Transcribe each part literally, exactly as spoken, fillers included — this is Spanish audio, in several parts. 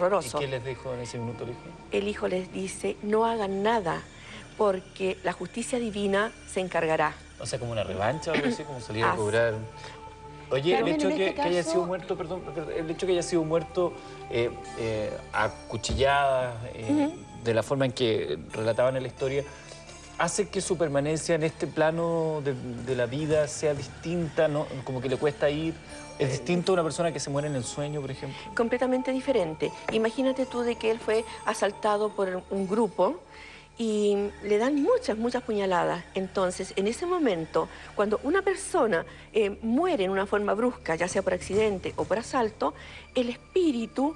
horroroso. ¿Y qué les dijo en ese minuto el hijo? El hijo les dice, no hagan nada, porque la justicia divina se encargará. O sea, como una revancha o algo así, como salir a As... cobrar. Oye, Carmen, el hecho de que, este caso... que haya sido muerto, perdón, el hecho de que haya sido muerto eh, eh, a cuchilladas, eh, uh-huh. de la forma en que relataban en la historia, hace que su permanencia en este plano de, de la vida sea distinta, ¿no? Como que le cuesta ir. ¿Es distinto a una persona que se muere en el sueño, por ejemplo? Completamente diferente. Imagínate tú de que él fue asaltado por un grupo y le dan muchas, muchas puñaladas. Entonces, en ese momento, cuando una persona eh, muere en una forma brusca, ya sea por accidente o por asalto, el espíritu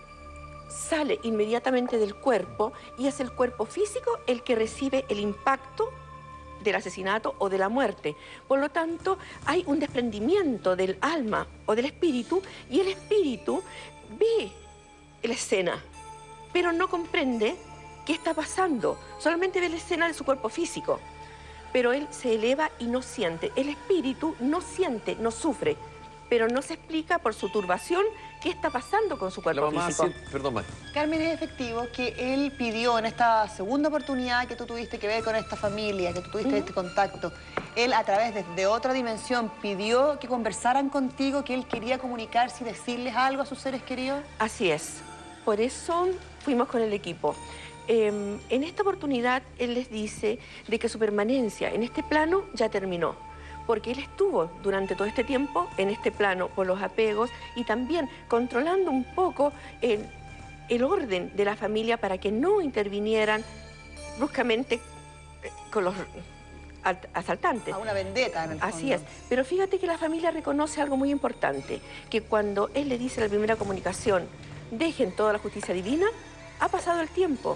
sale inmediatamente del cuerpo y es el cuerpo físico el que recibe el impacto del asesinato o de la muerte. Por lo tanto, hay un desprendimiento del alma o del espíritu y el espíritu ve la escena, pero no comprende qué está pasando. Solamente ve la escena de su cuerpo físico, pero él se eleva y no siente. El espíritu no siente, no sufre, pero no se explica por su turbación qué está pasando con su cuerpo la mamá físico. Sí, perdón, ma. Carmen, es efectivo que él pidió en esta segunda oportunidad que tú tuviste que ver con esta familia, que tú tuviste uh-huh. este contacto, él a través de, de otra dimensión pidió que conversaran contigo, que él quería comunicarse y decirles algo a sus seres queridos. Así es. Por eso fuimos con el equipo. Eh, en esta oportunidad él les dice de que su permanencia en este plano ya terminó, porque él estuvo durante todo este tiempo en este plano por los apegos y también controlando un poco el, el orden de la familia para que no intervinieran bruscamente con los asaltantes. A una vendetta en el fondo. Así es. Pero fíjate que la familia reconoce algo muy importante, que cuando él le dice en la primera comunicación, dejen toda la justicia divina, ha pasado el tiempo.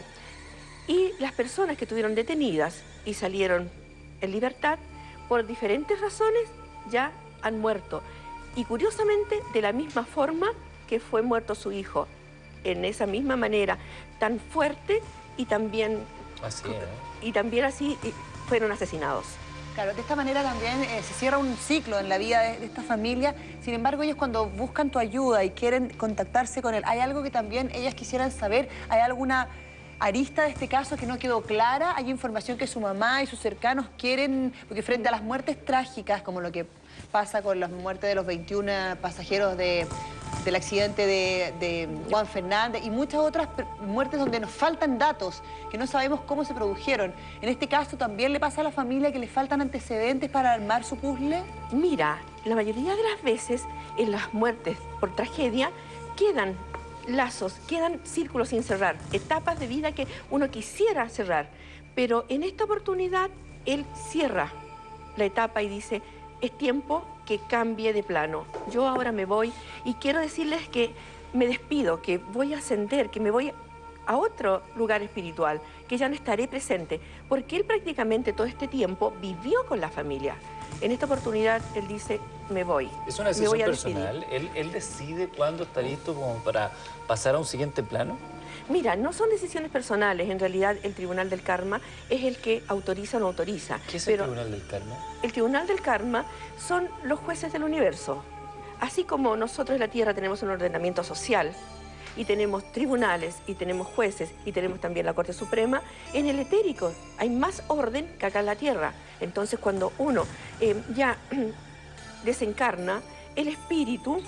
Y las personas que estuvieron detenidas y salieron en libertad, por diferentes razones, ya han muerto. Y curiosamente, de la misma forma que fue muerto su hijo. En esa misma manera, tan fuerte y también... Así es, ¿eh? Y también así fueron asesinados. Claro, de esta manera también eh, se cierra un ciclo en la vida de, de esta familia. Sin embargo, ellos cuando buscan tu ayuda y quieren contactarse con él, ¿hay algo que también ellas quisieran saber? ¿Hay alguna arista de este caso que no quedó clara? ¿Hay información que su mamá y sus cercanos quieren? Porque frente a las muertes trágicas, como lo que pasa con la muerte de los veintiún pasajeros de, del accidente de, de Juan Fernández y muchas otras muertes donde nos faltan datos, que no sabemos cómo se produjeron. En este caso, ¿también le pasa a la familia que le faltan antecedentes para armar su puzzle? Mira, la mayoría de las veces en las muertes por tragedia quedan lazos, quedan círculos sin cerrar, etapas de vida que uno quisiera cerrar. Pero en esta oportunidad, él cierra la etapa y dice, es tiempo que cambie de plano. Yo ahora me voy y quiero decirles que me despido, que voy a ascender, que me voy a otro lugar espiritual, que ya no estaré presente, porque él prácticamente todo este tiempo vivió con la familia. En esta oportunidad, él dice, me voy. ¿Es una decisión personal? ¿Él, ¿Él decide cuándo está listo como para pasar a un siguiente plano? Mira, no son decisiones personales. En realidad, el Tribunal del Karma es el que autoriza o no autoriza. ¿Qué es Pero el Tribunal del Karma? El Tribunal del Karma son los jueces del universo. Así como nosotros en la Tierra tenemos un ordenamiento social, y tenemos tribunales, y tenemos jueces, y tenemos también la Corte Suprema, en el etérico hay más orden que acá en la Tierra. Entonces, cuando uno eh, ya desencarna, el espíritu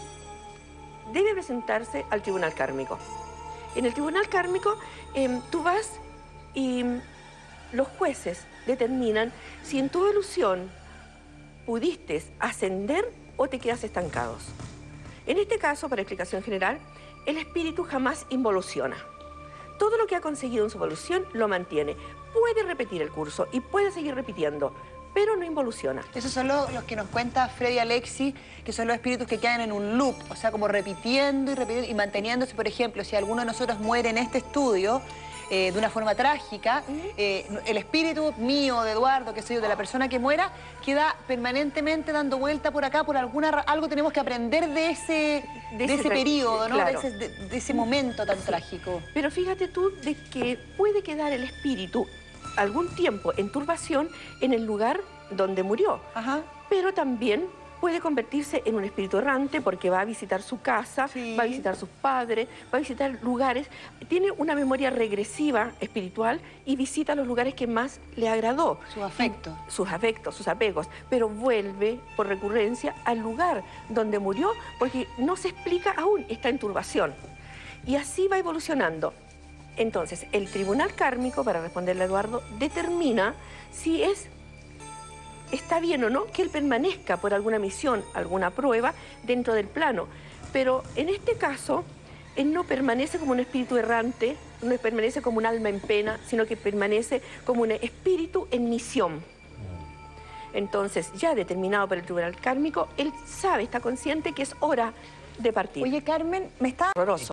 debe presentarse al tribunal kármico. En el tribunal kármico, eh, tú vas y los jueces determinan si en tu evolución pudiste ascender o te quedas estancados. En este caso, para explicación general, el espíritu jamás involuciona. Todo lo que ha conseguido en su evolución lo mantiene. Puede repetir el curso y puede seguir repitiendo, pero no involuciona. Esos son los, los que nos cuenta Freddy Alexis, que son los espíritus que quedan en un loop, o sea, como repitiendo y repitiendo y manteniéndose. Por ejemplo, si alguno de nosotros muere en este estudio eh, de una forma trágica, eh, el espíritu mío, de Eduardo, que sé yo, de la persona que muera, queda permanentemente dando vuelta por acá, por alguna algo tenemos que aprender de ese, de de ese periodo, ¿no? Claro. de, ese, de, de ese momento tan sí. trágico. Pero fíjate tú de que puede quedar el espíritu algún tiempo en turbación en el lugar donde murió. Ajá. Pero también puede convertirse en un espíritu errante porque va a visitar su casa, Sí. va a visitar a sus padres, va a visitar lugares, tiene una memoria regresiva espiritual y visita los lugares que más le agradó. Su afecto. Y sus afectos, sus apegos, pero vuelve por recurrencia al lugar donde murió porque no se explica aún, está en turbación. Y así va evolucionando. Entonces, el tribunal kármico, para responderle a Eduardo, determina si es... está bien o no que él permanezca por alguna misión, alguna prueba dentro del plano. Pero en este caso, él no permanece como un espíritu errante, no permanece como un alma en pena, sino que permanece como un espíritu en misión. Entonces, ya determinado por el tribunal kármico, él sabe, está consciente que es hora de partir. Oye, Carmen, me está... Horroroso.